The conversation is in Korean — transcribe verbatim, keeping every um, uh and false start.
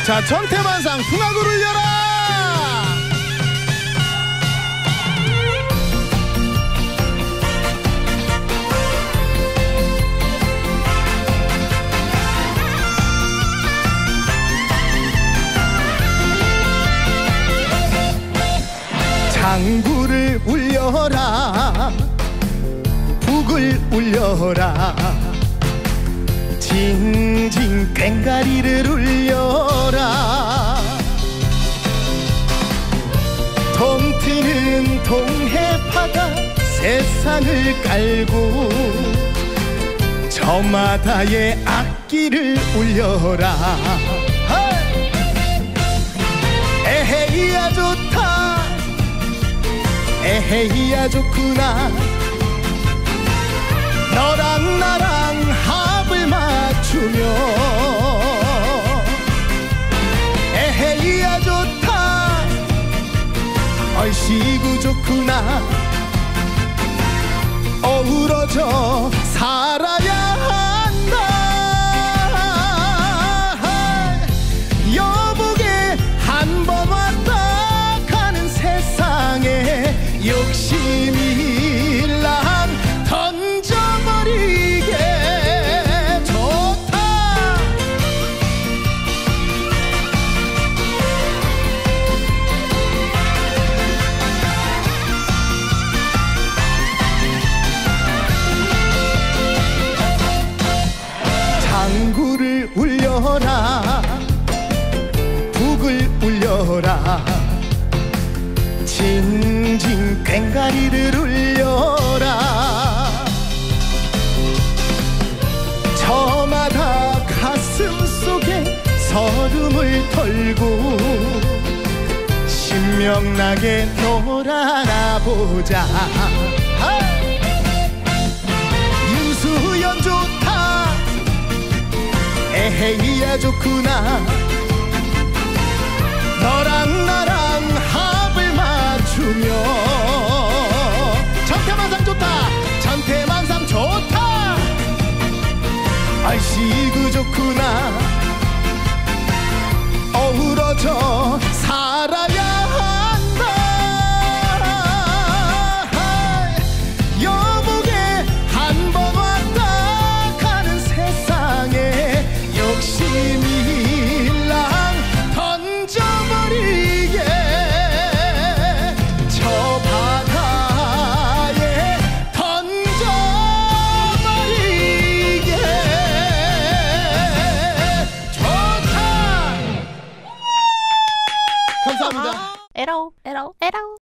자, 전태만상 풍악을 울려라. 장구를 울려라, 북을 울려라, 징징 꽹가리를 울려라. 동트는 동해바다 세상을 깔고 저마다의 악기를 울려라. 에헤이야 좋다, 에헤이야 좋구나, 너랑 나랑 합을 맞추며. 에헤이야 좋다, 얼씨구 좋구나, 어우러져 살아야 한다. 여보게 한 번 왔다 가는 세상에 욕심이 난 던져버리게 좋다. 장구를 울려라, 북을 울려라, 징징 꽹가리를 울려라. 저마다 가슴 속에 설움을 털고 신명나게 놀아나 보자. 유수연 좋다, 에헤이야 좋구나, 너랑 나랑 합을 맞추며. 전태만상 좋다, 전태만상 좋다, 얼씨구 좋구나, 어우러져 살아야 한다. 여보게 한 번 왔다 가는 세상에 욕심이 난 던져버리게 저 바다에 던져버리게 좋다. 감사합니다. 에러 에러 에러.